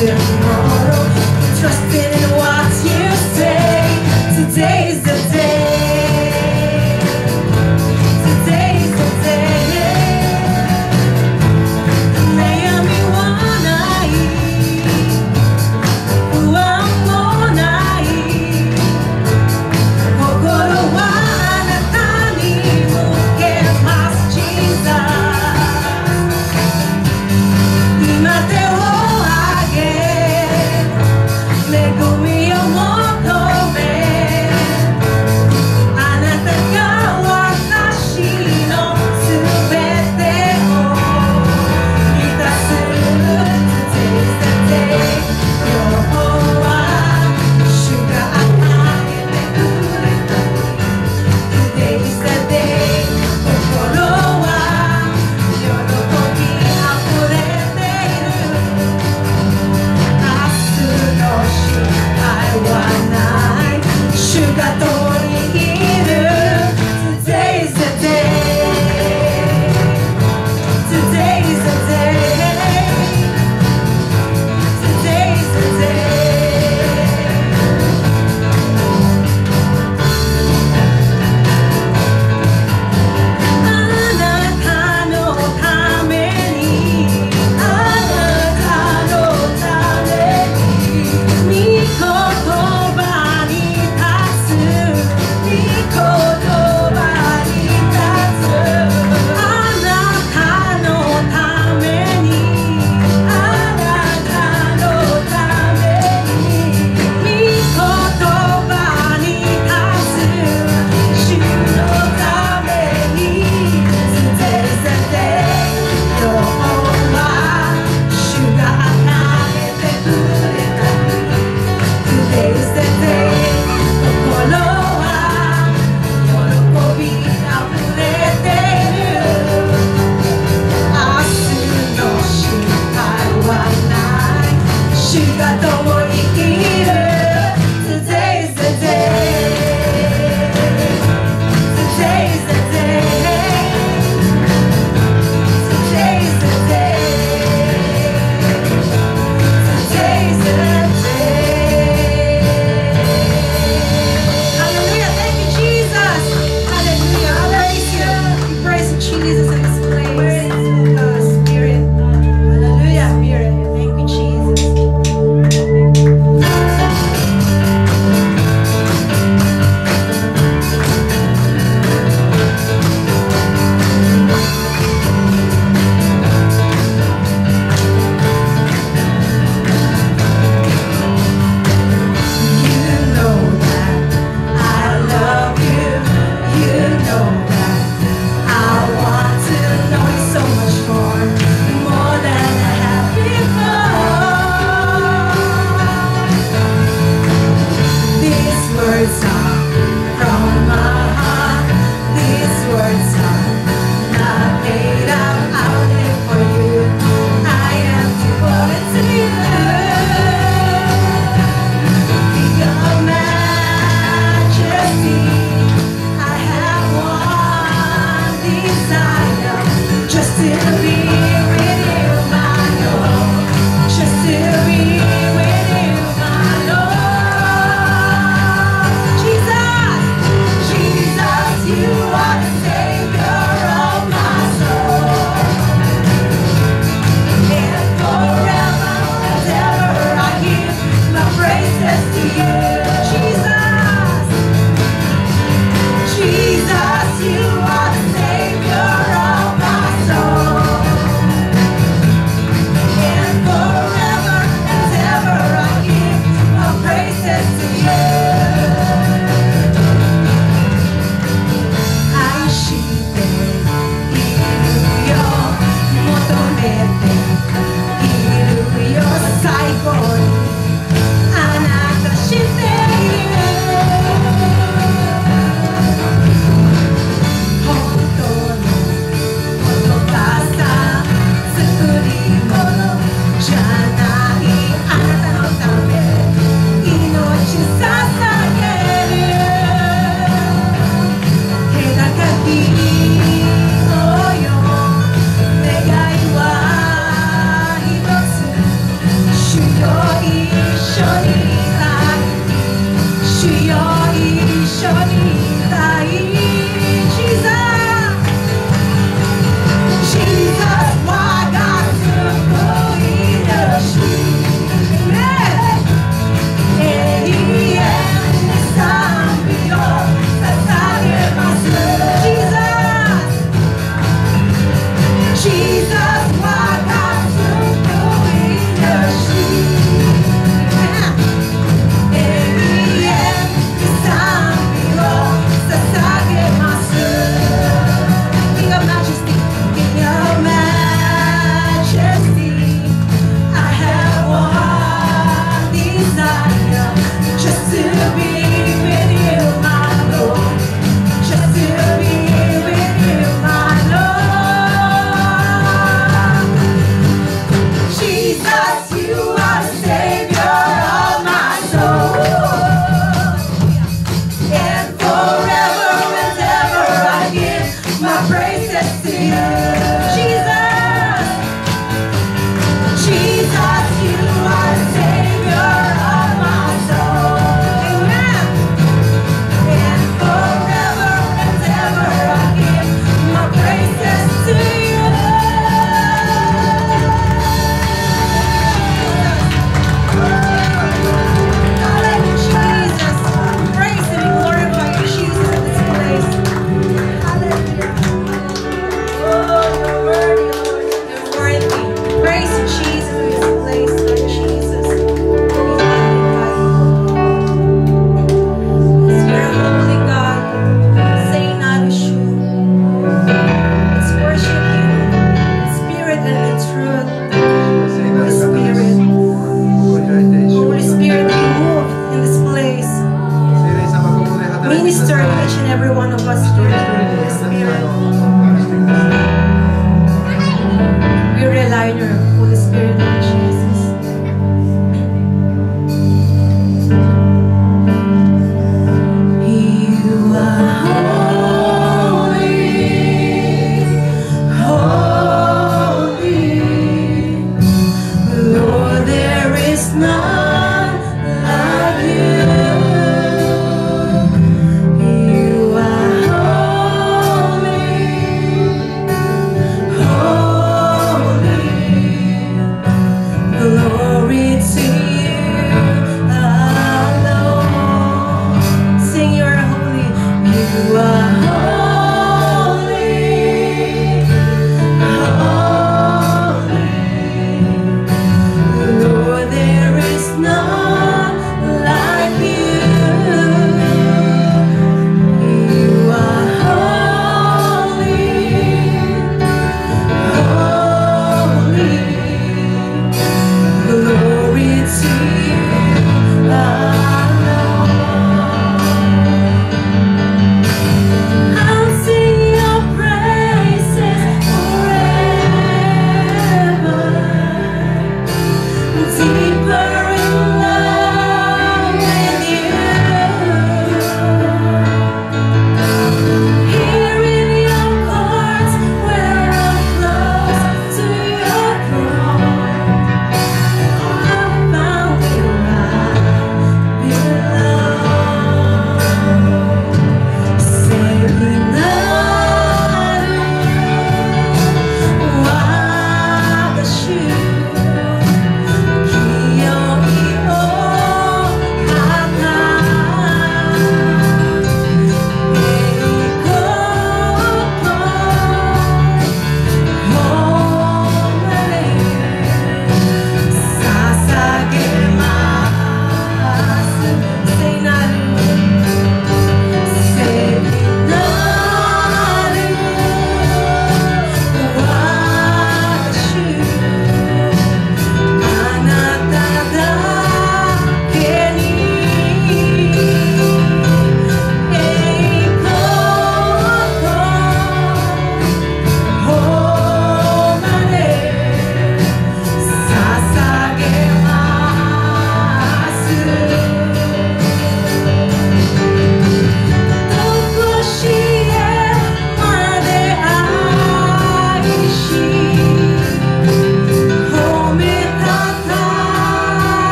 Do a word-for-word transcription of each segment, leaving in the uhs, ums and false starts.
tomorrow. Trusting in what you say. Today's the day. Today's the day. 悩みはない不安もない心はあなたに向けます小さ今手を上げ Spirit. Holy Spirit, move in this place. Minister to each and every one of us, Lord. Holy Spirit. We rely on your Holy Spirit, Lord Jesus. You are holy, holy. Lord, there is none like you. You are holy, holy.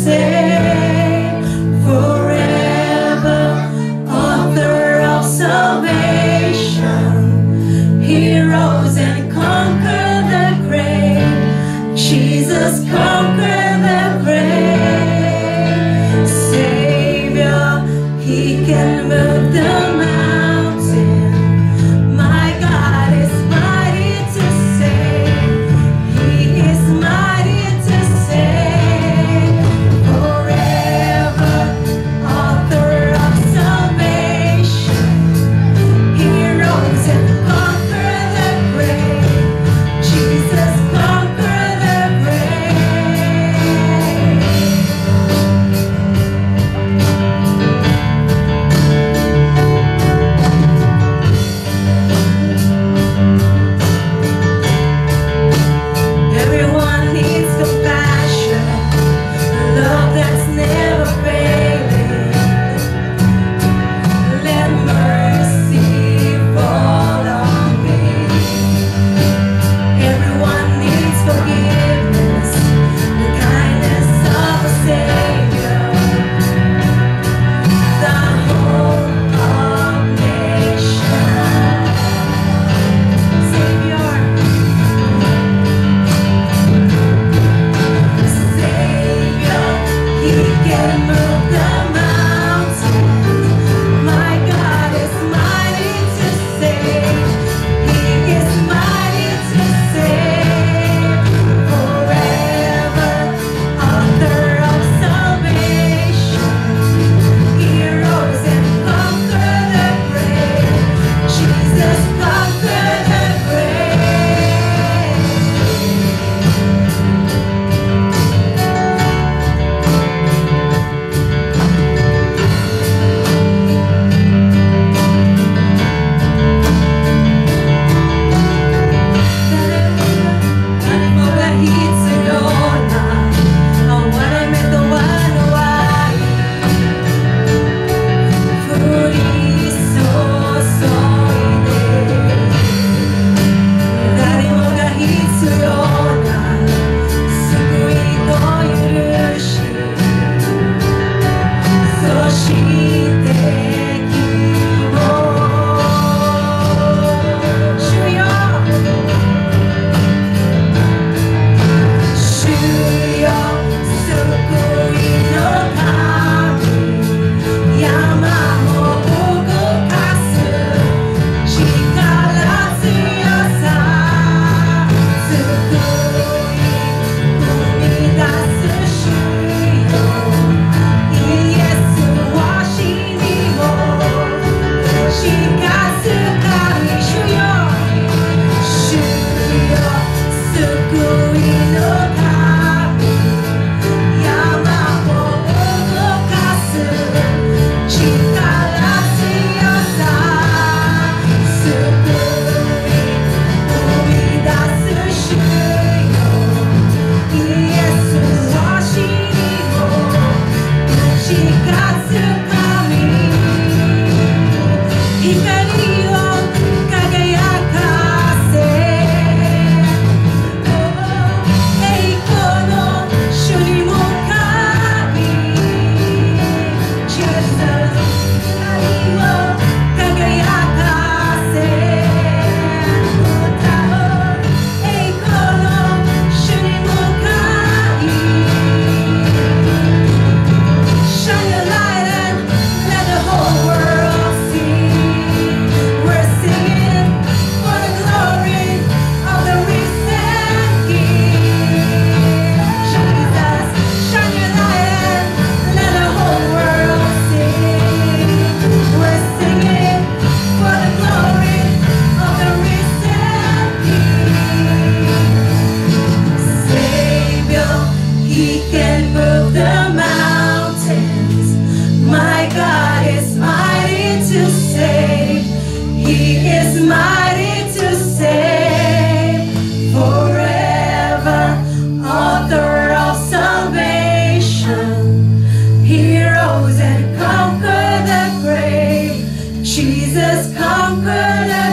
save forever, author of salvation. He rose and conquered the grave. Jesus conquered the grave. Savior, He can move the mountain. My God is mighty to save. He is mighty to save forever, author of salvation. He rose and conquered the grave. Jesus conquered the grave. Everyone needs compassion, love that's never failing. Let mercy fall on me. Everyone needs forgiveness, the kindness of a Savior, the hope of nations. Savior, Savior, He can move the mountains. My God is mighty to save. He is mighty to save forever, author of salvation. He rose and conquered the grave. Jesus conquered the grave. Animoga hitsuyoona awarame to wanowai furisosoide. Animoga hitsuyoona sugui to yurushi, soshite kimo shuyo shuyo sukui no kami, yama mo ugokasu chikara tsuyosa, sukui umidasu shuyo, Iesu wa shini mo shikazukami shuyo, shuyo sukui no kami, yama mo ugokasu chikara tsuyosa, sukui umidasu shuyo, Iesu wa shini mo shikazukami. Hikari wo kagayakase, eiko no shunimokai. Jesus, hikari wo kagayakase, eiko no shunimokai. Shine your light and let the whole world see. We're singing for the glory of the risen King. Jesus, shine your light and let the whole world see. We're singing for the glory of the risen King. Savior, He can move the mountains. My God is mighty to save. He is mighty to save forever, author of salvation. He rose and conquered the grave. Jesus conquered the